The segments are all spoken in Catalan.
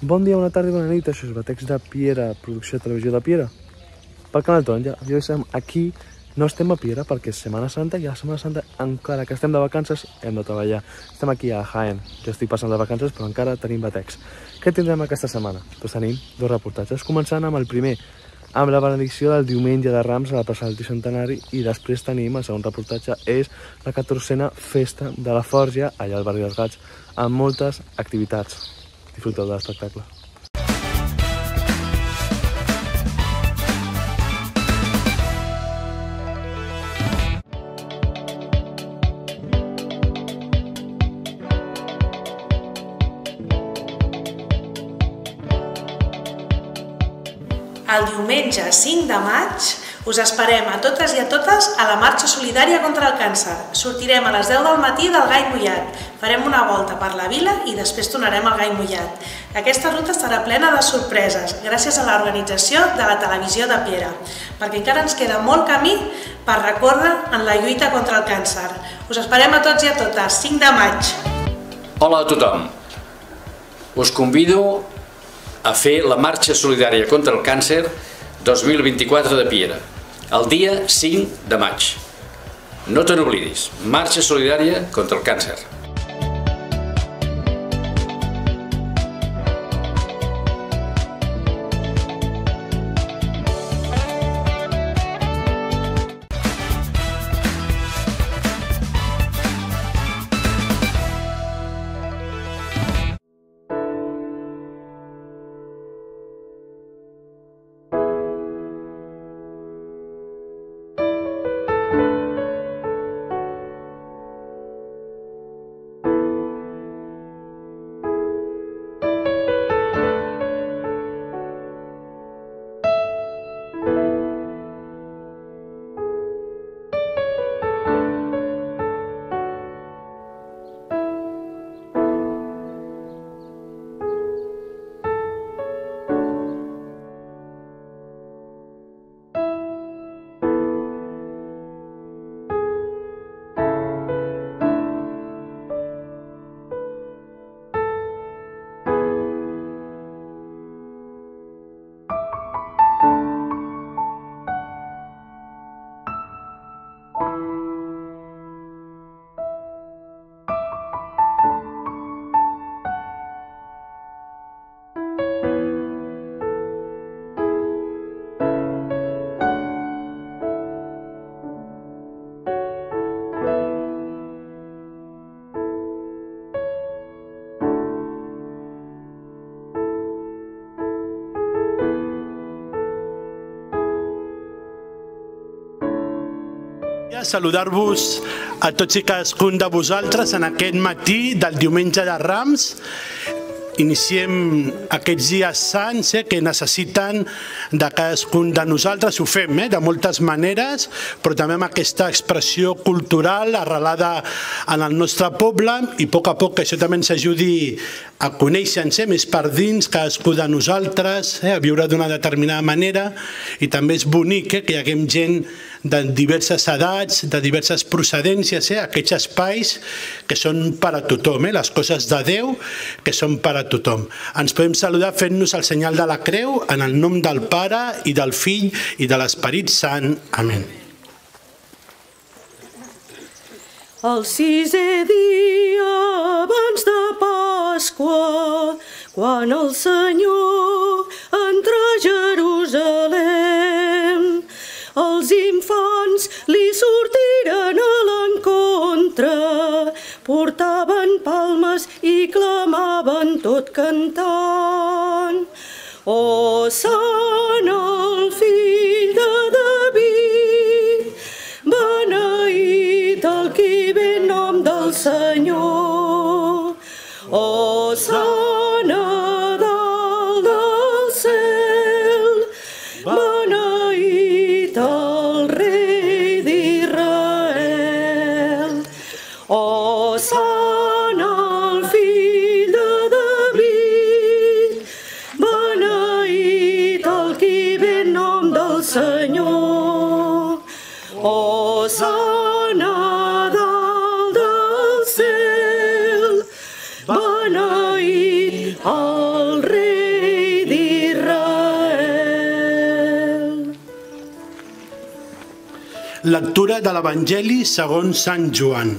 Bon dia, bona tarda i bona nit, això és Batex de Piera, producció de televisió de Piera. Pel canal Taronja, ja estem aquí, no estem a Piera perquè és Setmana Santa i a la Setmana Santa, encara que estem de vacances, hem de treballar. Estem aquí a Jaén, jo estic passant de vacances però encara tenim Batex. Què tindrem aquesta setmana? Doncs tenim dos reportatges, començant amb el primer, amb la benedicció del diumenge de Rams a la plaça del Tricentenari, i després tenim el segon reportatge, és la 14a festa de la Forja allà al barri dels Gats, amb moltes activitats. Disfruteu de l'espectacle. El diumenge 5 de maig us esperem a totes i a totes a la marxa solidària contra el càncer. Sortirem a les 10 del matí del Gai Mullat, farem una volta per la vila i després tornarem al Gai Mullat. Aquesta ruta estarà plena de sorpreses, gràcies a l'organització de la televisió de Piera, perquè encara ens queda molt camí per recórrer en la lluita contra el càncer. Us esperem a tots i a totes, 5 de maig. Hola a tothom. Us convido a fer la marxa solidària contra el càncer 2024 de Piera, el dia 5 de maig. No te n'oblidis, marxa solidària contra el càncer. Saludar-vos a tots i cadascun de vosaltres en aquest matí del diumenge de Rams. Iniciem aquests dies sants que necessiten de cadascun de nosaltres. Ho fem de moltes maneres, però també amb aquesta expressió cultural arrelada en el nostre poble, i a poc que això també ens ajudi a conèixer-nos més per dins cadascú de nosaltres, a viure d'una determinada manera. I també és bonic que hi haguem gent de diverses edats, de diverses procedències, aquests espais que són per a tothom, les coses de Déu que són per a tothom. Ens podem saludar fent-nos el senyal de la creu en el nom del Pare i del Fill i de l'Esperit Sant. Amén. El sisè dia abans de Pasqua, quan el Senyor entra a Jerusalem, els infants li sortiren a l'encontre, portaven palmes i clamaven tot cantant. Hosana al fill de David, beneït el qui ve en nom del Senyor. Hosana dalt del cel, beneït el rei d'Israel. Hosana al fill de David, beneït el qui ve en nom del Senyor. Hosana dalt del cel, beneït el rei Lectura de l'Evangeli segons Sant Joan.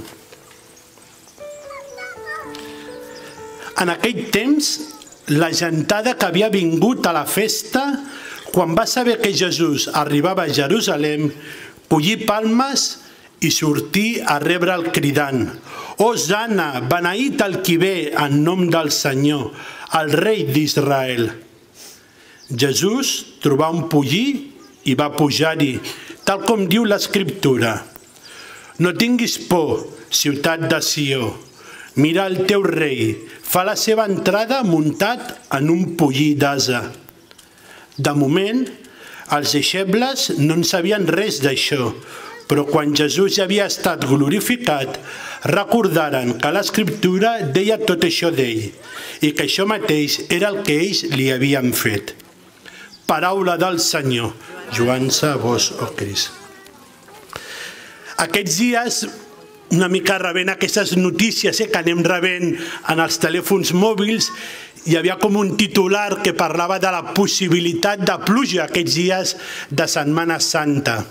En aquell temps, la gentada que havia vingut a la festa, quan va saber que Jesús arribava a Jerusalem, collí palmes i sortí a rebre'l cridant: «Hosana, beneït el qui ve en nom del Senyor, el rei d'Israel». Jesús trobà un pollí i va pujar-hi, tal com diu l'Escriptura: «No tinguis por, ciutat de Sió, mira el teu rei, fa la seva entrada muntat en un pollí d'ase». De moment, els deixebles no en sabien res d'això, però quan Jesús ja havia estat glorificat, recordaren que l'Escriptura deia tot això d'ell i que això mateix era el que ells li havien fet. Paraula del Senyor. Lloança a vos, oh Crist. Aquests dies, una mica rebent aquestes notícies que anem rebent en els telèfons mòbils, hi havia com un titular que parlava de la possibilitat de pluja aquests dies de Setmana Santa.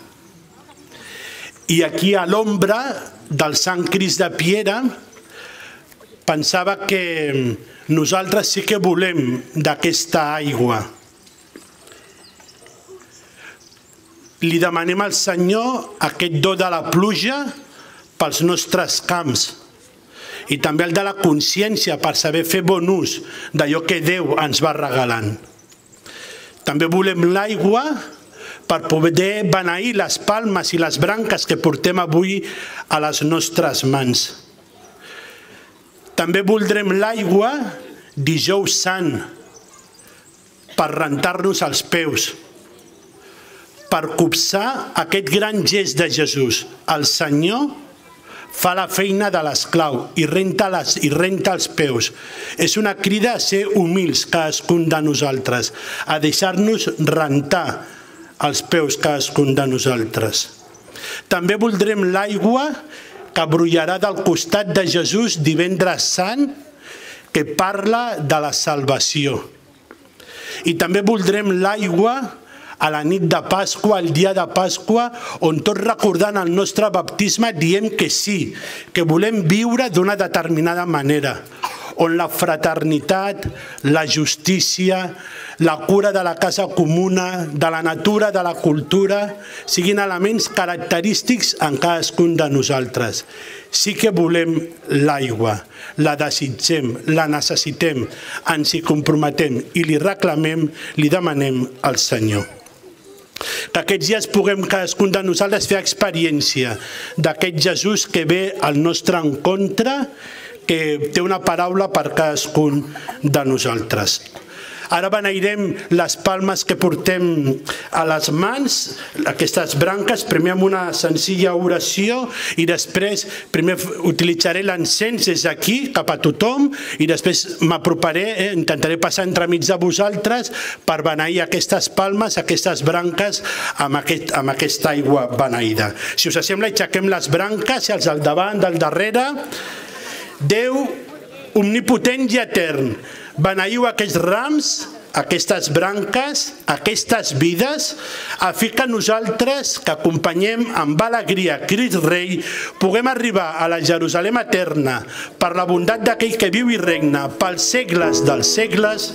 I aquí a l'ombra del Sant Crist de Piera pensava que nosaltres sí que volem d'aquesta aigua. Li demanem al Senyor aquest do de la pluja pels nostres camps i també el de la consciència per saber fer bon ús d'allò que Déu ens va regalant. També volem l'aigua per poder beneir les palmes i les branques que portem avui a les nostres mans. També voldrem l'aigua dijous sant per rentar-nos els peus, per copsar aquest gran gest de Jesús. El Senyor fa la feina de l'esclau i renta els peus. És una crida a ser humils cadascun de nosaltres, a deixar-nos rentar els peus cadascun de nosaltres. També voldrem l'aigua que brollarà del costat de Jesús divendres sant, que parla de la salvació. I també voldrem l'aigua a la nit de Pasqua, el dia de Pasqua, on tot recordant el nostre baptisme diem que sí, que volem viure d'una determinada manera, on la fraternitat, la justícia, la cura de la casa comuna, de la natura, de la cultura, siguin elements característics en cadascun de nosaltres. Sí que volem l'aigua, la desitgem, la necessitem, ens hi comprometem i li reclamem, li demanem al Senyor. Que aquests dies puguem cadascun de nosaltres fer experiència d'aquest Jesús que ve al nostre encontre, que té una paraula per cadascun de nosaltres. Ara beneirem les palmes que portem a les mans, aquestes branques, primer amb una senzilla oració i després primer utilitzaré l'encens des d'aquí cap a tothom i després m'aproparé, intentaré passar entremig de vosaltres per beneir aquestes palmes, aquestes branques amb aquesta aigua beneïda. Si us sembla, aixequem les branques i els al davant, del darrere. Déu omnipotent i etern, beneiu aquests rams, aquestes branques, aquestes vides, a fi que nosaltres, que acompanyem amb alegria Crist Rei, puguem arribar a la Jerusalem eterna per la bondat d'aquell que viu i regna pels segles dels segles.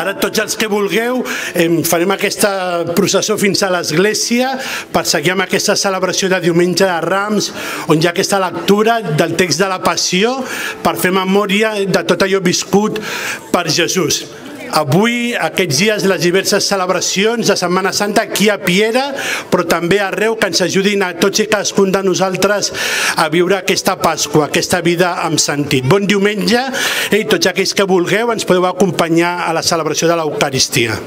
Ara tots els que vulgueu farem aquesta processó fins a l'església per seguir amb aquesta celebració de Diumenge de Rams, on hi ha aquesta lectura del text de la Passió per fer memòria de tot allò viscut per Jesús. Avui, aquests dies, les diverses celebracions de Setmana Santa aquí a Piera, però també arreu, que ens ajudin a tots i cadascun de nosaltres a viure aquesta Pasqua, aquesta vida amb sentit. Bon diumenge i tots aquells que vulgueu ens podeu acompanyar a la celebració de l'Eucaristia.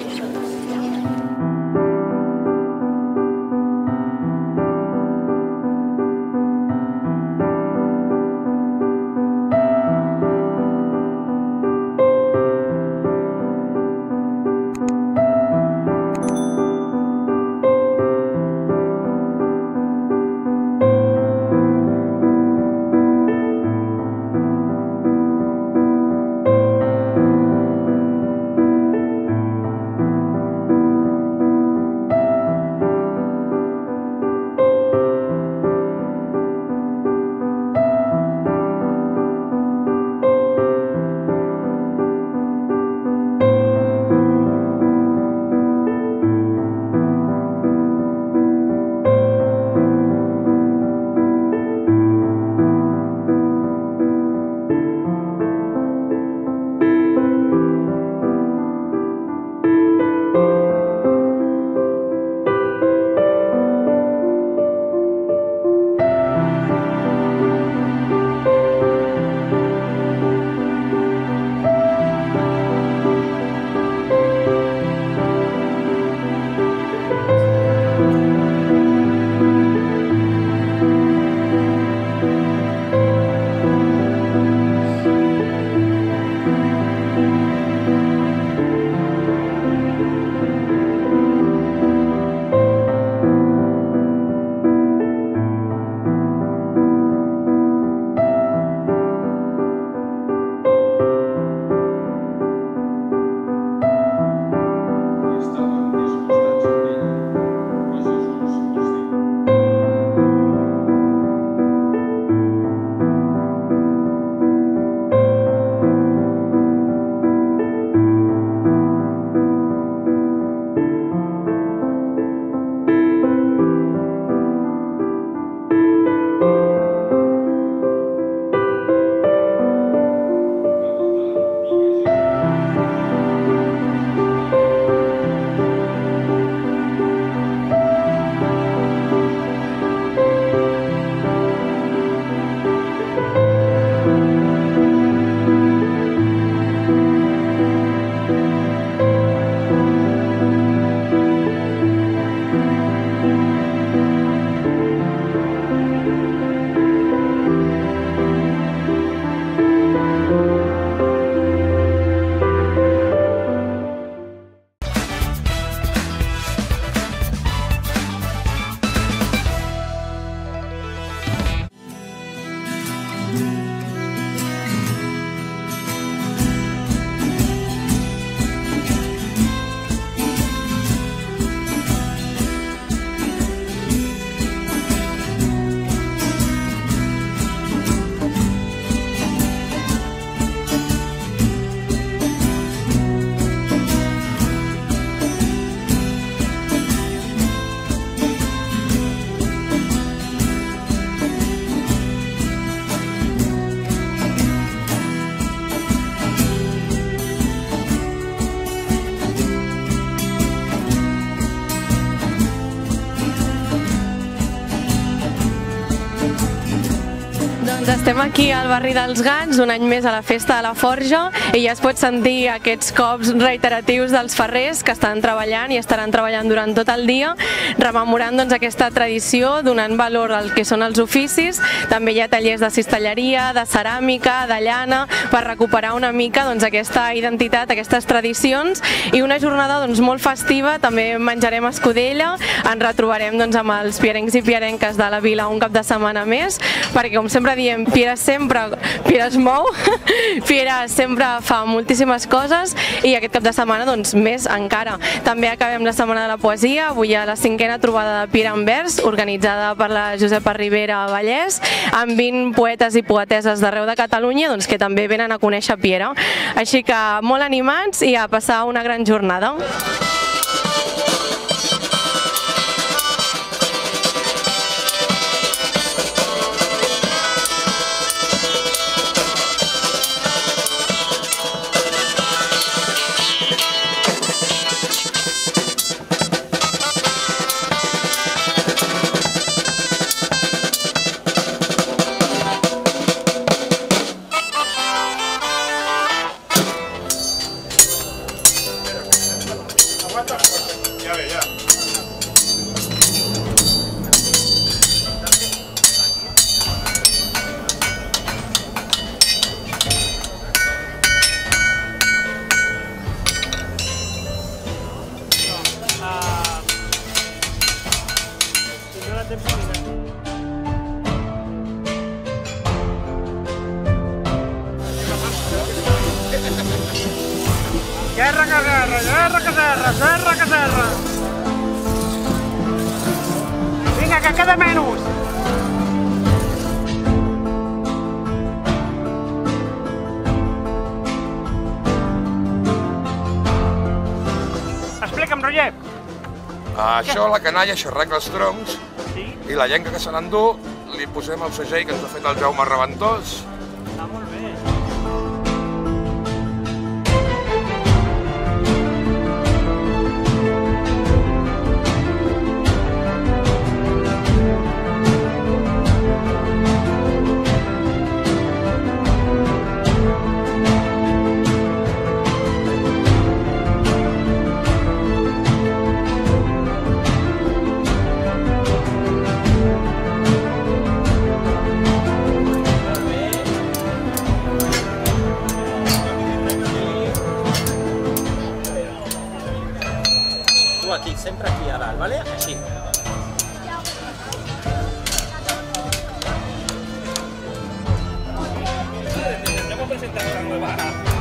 Doncs estem aquí al barri dels Gants, un any més a la festa de la Forja, i ja es pot sentir aquests cops reiteratius dels ferrers que estan treballant i estaran treballant durant tot el dia, rememorant aquesta tradició, donant valor al que són els oficis. També hi ha tallers de cistelleria, de ceràmica, de llana, per recuperar una mica aquesta identitat, aquestes tradicions, i una jornada molt festiva. També menjarem escudella, ens retrobarem amb els piarencs i piarenques de la vila un cap de setmana més, perquè com sempre diem, diem, Piera es mou, Piera sempre fa moltíssimes coses i aquest cap de setmana doncs més encara. També acabem la Setmana de la Poesia, avui hi ha la 5a trobada de Piera en vers, organitzada per la Josepa Ribera Vallès, amb 20 poetes i poeteses d'arreu de Catalunya doncs, que també venen a conèixer Piera. Així que molt animats i a passar una gran jornada. Guerra que serra, guerra que serra, serra que serra. Vinga, que queda menys. Explica'm, Roger. Això, la canalla, això arregla els troncs i la llenca que se n'endú li posem el segell que ens ha fet el Jaume Reventós. Està molt bé. Aquí, sempre aquí a dalt, ¿vale? Així. Anem a presentar una nova.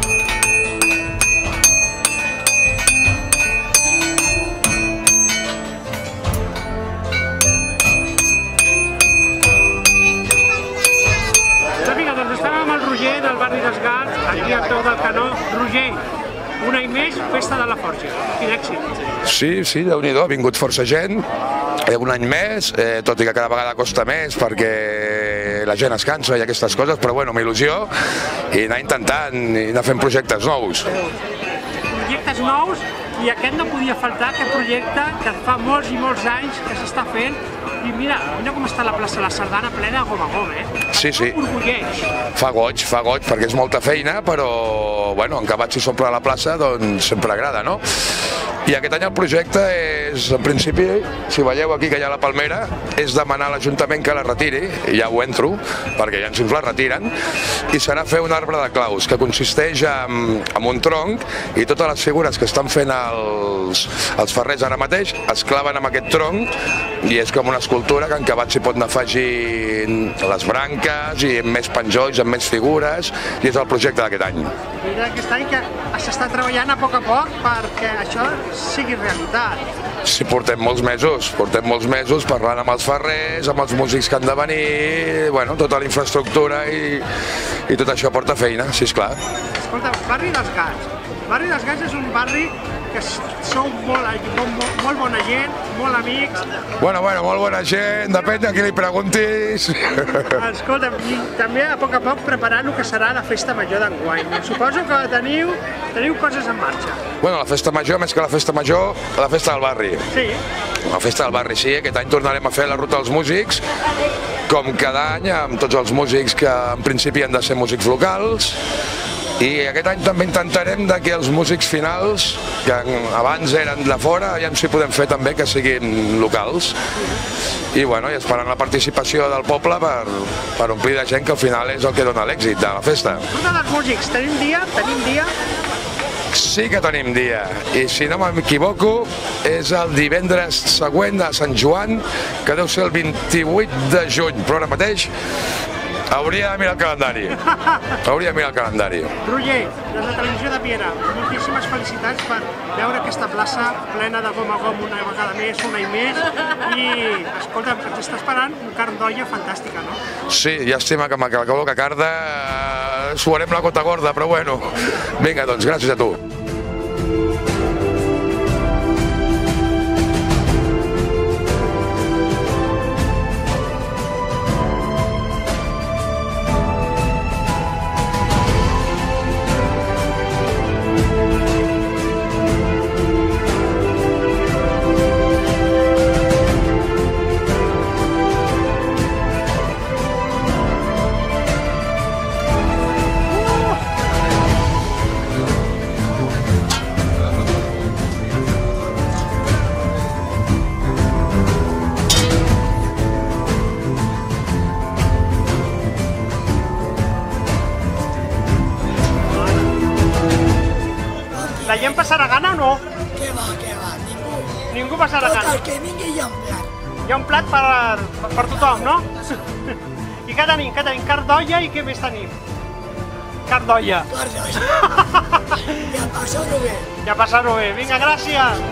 Vinga, doncs estàvem amb el Roger del barri dels Gats, aquí al peu del canó. Roger, un any més, festa de la Forja. Quin èxit. Sí, Déu-n'hi-do, ha vingut força gent, un any més, tot i que cada vegada costa més perquè la gent es cansa i aquestes coses, però bueno, amb il·lusió i anar intentant i anar fent projectes nous. Projectes nous, i aquest no podia faltar, aquest projecte que fa molts i molts anys que s'està fent. I mira com està la plaça de la Sardana plena de gom a gom, Sí. Orgulleix. Fa goig, perquè és molta feina, però bueno, en acabat si s'omple la plaça, doncs sempre agrada, no? I aquest any el projecte és, en principi, si veieu aquí que hi ha la palmera, és demanar a l'Ajuntament que la retiri, i ja ho entro, perquè ja ens la retiren, i serà fer un arbre de claus, que consisteix en un tronc, i totes les figures que estan fent els ferrers ara mateix es claven amb aquest tronc, i és com una escultura que en acabat s'hi pot anar afegint les branques, i amb més penjolls, amb més figures, i és el projecte d'aquest any. I d'aquest any que s'està treballant a poc perquè això sigui realitat. Sí, portem molts mesos parlant amb els ferrers, amb els músics que han de venir, bueno, tota la infraestructura i tot això porta feina, sí, esclar. Escolta, barri dels Gats. Barri dels Gats és un barri que sou molt bona gent, molt amics. Bueno, molt bona gent, depèn de qui li preguntis. Escolta, i també a poc preparant el que serà la festa major d'enguany. Suposo que teniu coses en marxa. Bueno, la festa major, més que la festa major, la festa del barri. Sí. La festa del barri, sí, aquest any tornarem a fer la ruta dels músics, com cada any, amb tots els músics que en principi han de ser músics locals, i aquest any també intentarem que els músics finals, que abans eren de fora, ja si podem fer també que siguin locals. I bueno, i esperant la participació del poble per omplir de gent, que al final és el que dona l'èxit de la festa. Ruta dels músics, tenim dia? Sí que tenim dia, i si no m'equivoco és el divendres següent a Sant Joan, que deu ser el 28 de juny, però ara mateix Hauria de mirar el calendari. Hauria de mirar el calendari. Roger, des de Televisió de Piera, moltíssimes felicitats per veure aquesta plaça plena de gom a gom una vegada més, un any més, i, escolta, ens està esperant un carn d'olla fantàstica, no? Sí, llàstima que m'acabo que carda suarem la gota gorda, però bueno. Vinga, doncs, gràcies a tu. La gent passarà gana o no? Què va, ningú. Ningú passarà gana. El que vingui hi ha un plat. Hi ha un plat per tothom, no? I què tenim? Carn d'olla i què més tenim? Carn d'olla. Carn d'olla. I a passar-ho bé. I a passar-ho bé. Vinga, gràcies.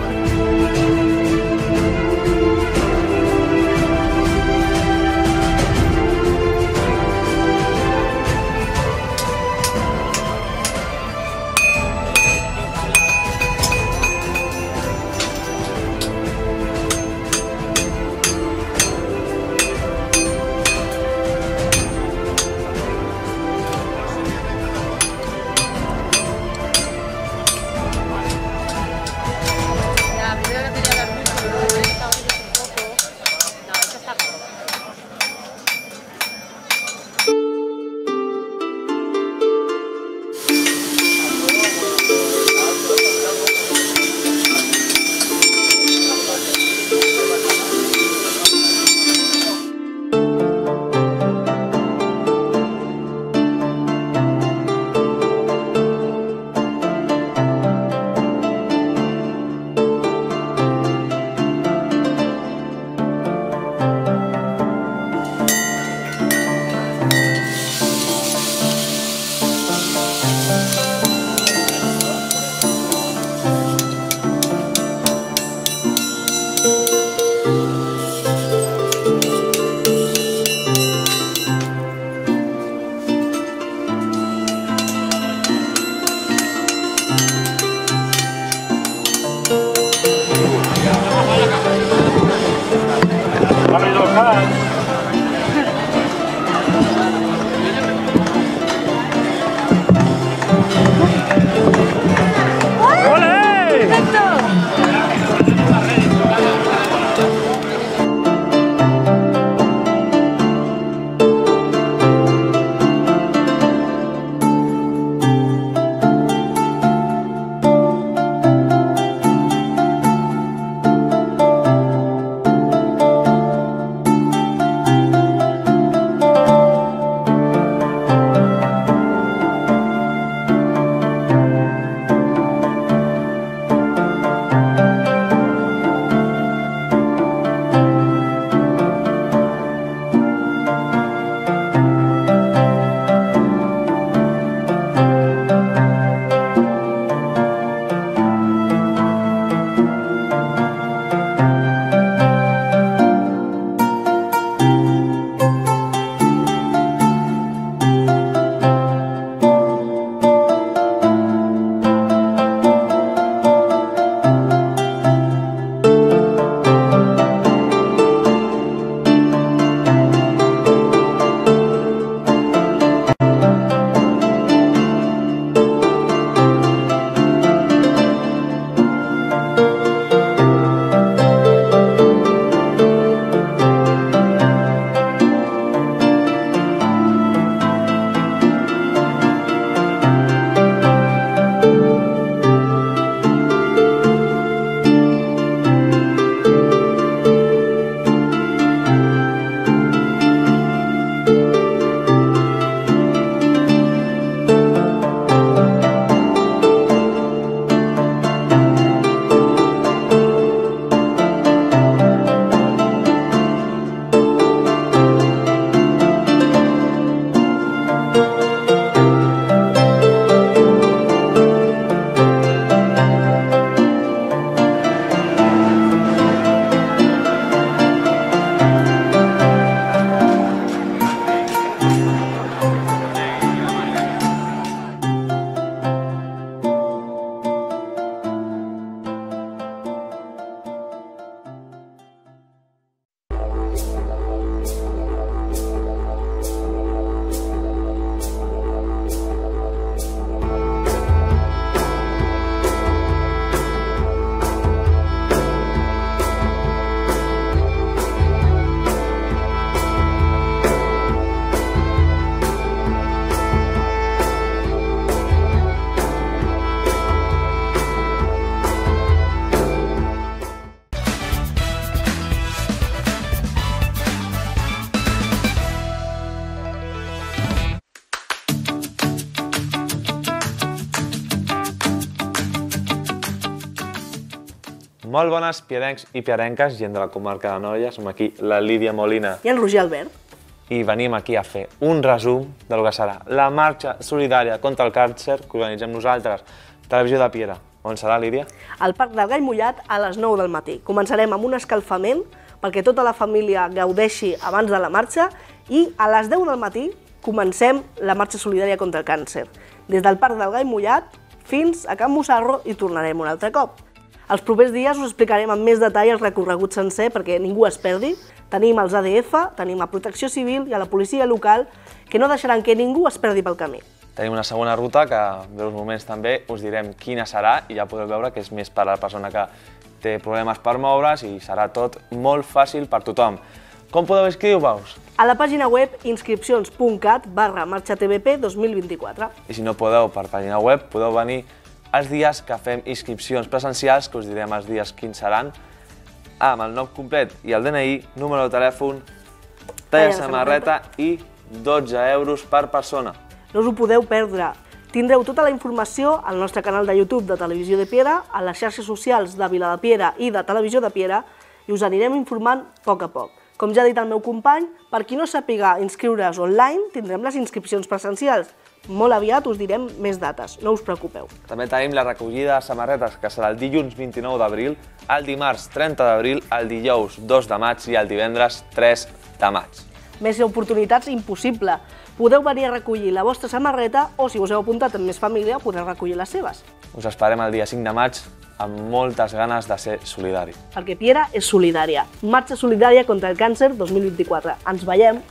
Molt bones, piarencs i piarenques, gent de la comarca d'Anoia. Som aquí la Lídia Molina i en Roger Albert. I venim aquí a fer un resum del que serà la marxa solidària contra el càncer que organitzem nosaltres, Televisió de Piera. On serà, Lídia? Al Parc del Gall Mullat a les 9 del matí. Començarem amb un escalfament perquè tota la família gaudeixi abans de la marxa i a les 10 del matí comencem la marxa solidària contra el càncer. Des del Parc del Gall Mullat fins a Can Mussarro i tornarem un altre cop. Els propers dies us explicarem amb més detall el recorregut sencer perquè ningú es perdi. Tenim els ADF, tenim a Protecció Civil i a la policia local que no deixaran que ningú es perdi pel camí. Tenim una segona ruta que en breus moments també us direm quina serà i ja podeu veure que és més per a la persona que té problemes per moure's i serà tot molt fàcil per tothom. Com podeu inscriure-vos? A la pàgina web inscripcions.cat/marxatvp 2024. I si no podeu per pàgina web, podeu venir els dies que fem inscripcions presencials, que us direm els dies quins seran, amb el nom complet i el DNI, número de telèfon, talla samarreta i 12 euros per persona. No us ho podeu perdre. Tindreu tota la informació al nostre canal de YouTube de Televisió de Piera, a les xarxes socials de Vila de Piera i de Televisió de Piera i us anirem informant a poc. Com ja ha dit el meu company, per qui no sàpiga inscriure's online, tindrem les inscripcions presencials. Molt aviat us direm més dates, no us preocupeu. També tenim la recollida de samarretes, que serà el dilluns 29 d'abril, el dimarts 30 d'abril, el dijous 2 de maig i el divendres 3 de maig. Més oportunitats impossible. Podeu venir a recollir la vostra samarreta o, si us heu apuntat amb més família, podeu recollir les seves. Us esperem el dia 5 de maig amb moltes ganes de ser solidari. Perquè Piera és solidària. Marxa solidària contra el càncer 2024. Ens veiem!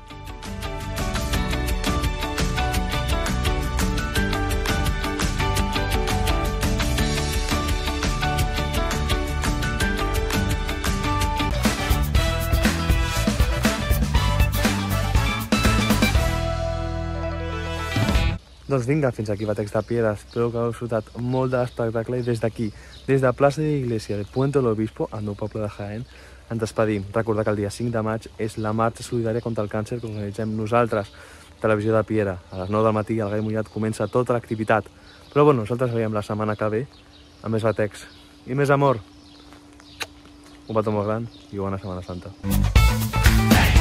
Doncs vinga, fins aquí Batex de Piera. Espero que heu disfrutat molt de l'espectacle i des d'aquí, des de Plaça de l'Iglesia de Puente del Obispo, al meu poble de Jaén, ens despedim. Recordar que el dia 5 de maig és la marxa solidària contra el càncer que organitzem nosaltres, Televisió de Piera. A les 9 del matí al Gall Mullat comença tota l'activitat. Però bueno, nosaltres veiem la setmana que ve amb més Batex i més amor. Un petó molt gran i bona Setmana Santa.